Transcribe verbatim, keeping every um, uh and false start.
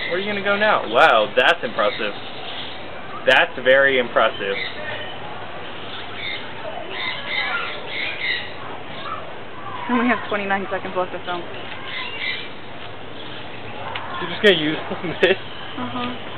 Where are you going to go now? Wow, that's impressive. That's very impressive. And we have twenty-nine seconds left to film. You're just going to use this? Uh-huh.